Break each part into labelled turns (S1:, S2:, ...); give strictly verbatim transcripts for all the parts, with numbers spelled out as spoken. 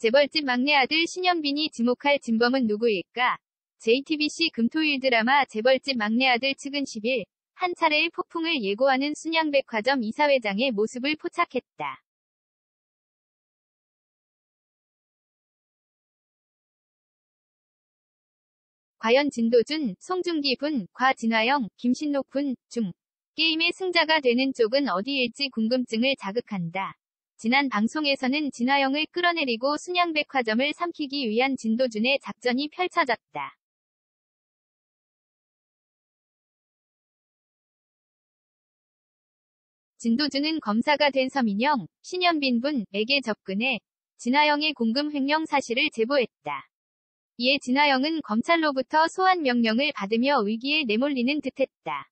S1: 재벌집 막내 아들 신현빈이 지목할 진범은 누구일까? 제이티비씨 금토일 드라마 재벌집 막내 아들 측은 십일 한 차례의 폭풍을 예고하는 순양백화점 이사회장의 모습을 포착했다. 과연 진도준, 송중기 군, 곽진화영, 김신록 군 중 게임의 승자가 되는 쪽은 어디일지 궁금증을 자극한다. 지난 방송에서는 진화영을 끌어내리고 순양백화점을 삼키기 위한 진도준의 작전이 펼쳐졌다. 진도준은 검사가 된 서민영, 신현빈 분에게 접근해 진화영의 공금 횡령 사실을 제보했다. 이에 진화영은 검찰로부터 소환 명령을 받으며 위기에 내몰리는 듯했다.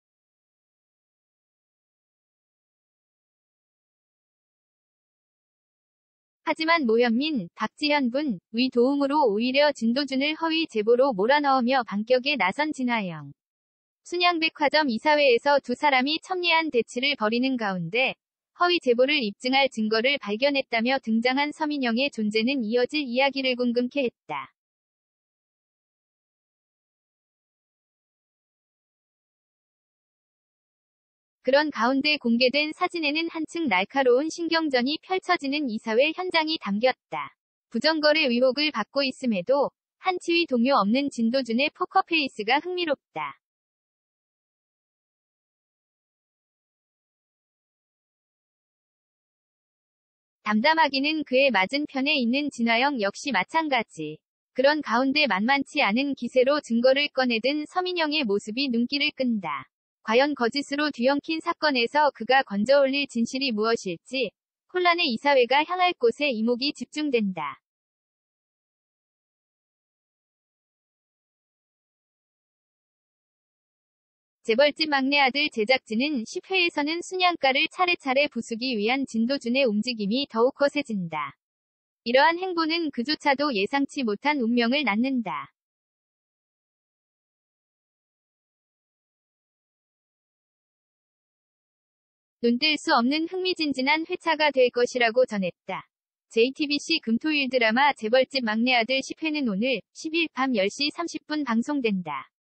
S1: 하지만 모현민, 박지현 분, 위 도움으로 오히려 진도준을 허위 제보로 몰아넣으며 반격에 나선 진화영. 순양백화점 이사회에서 두 사람이 첨예한 대치를 벌이는 가운데 허위 제보를 입증할 증거를 발견했다며 등장한 서민영의 존재는 이어질 이야기를 궁금케 했다. 그런 가운데 공개된 사진에는 한층 날카로운 신경전이 펼쳐지는 이사회 현장이 담겼다. 부정거래 의혹을 받고 있음에도 한 치위 동료 없는 진도준의 포커페이스가 흥미롭다. 담담하기는 그의 맞은편에 있는 진화영 역시 마찬가지. 그런 가운데 만만치 않은 기세로 증거를 꺼내든 서민영의 모습이 눈길을 끈다. 과연 거짓으로 뒤엉킨 사건에서 그가 건져올릴 진실이 무엇일지 혼란의 이사회가 향할 곳에 이목이 집중된다. 재벌집 막내 아들 제작진은 십 회에서는 순양가를 차례차례 부수기 위한 진도준의 움직임이 더욱 거세진다. 이러한 행보는 그조차도 예상치 못한 운명을 낳는다. 눈뜰 수 없는 흥미진진한 회차가 될 것이라고 전했다. 제이티비씨 금토일 드라마 재벌집 막내 아들 십 회는 오늘 십일 밤 열 시 삼십 분 방송된다.